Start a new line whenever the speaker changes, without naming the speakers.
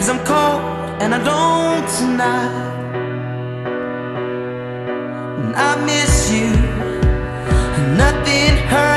'cause I'm cold and I don't tonight. And I miss you, nothing hurts